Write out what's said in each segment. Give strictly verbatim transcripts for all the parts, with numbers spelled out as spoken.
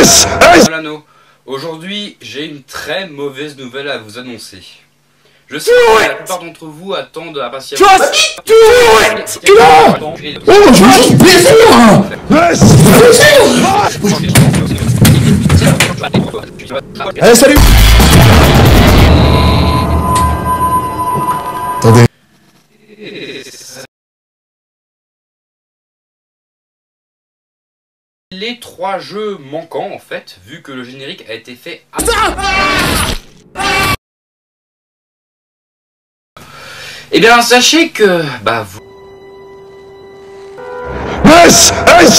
Solano, aujourd'hui j'ai une très mauvaise nouvelle à vous annoncer. Je sais que la plupart d'entre vous attendent impatiemment. Just do it! Get on! Oh, je veux juste plaisir! Plaisir! Allez, salut! Attendez. Les trois jeux manquants en fait, vu que le générique a été fait à... Eh bien sachez que... Bah vous... This is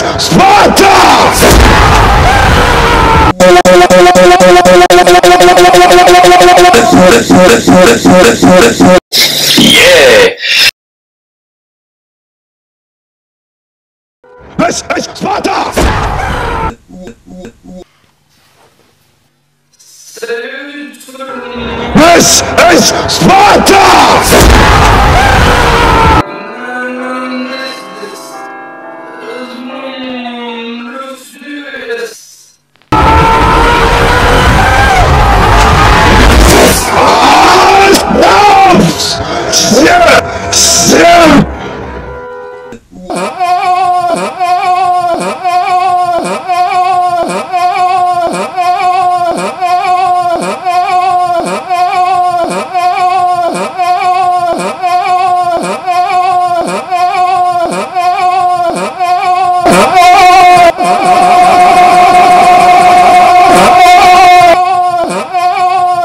Sparta!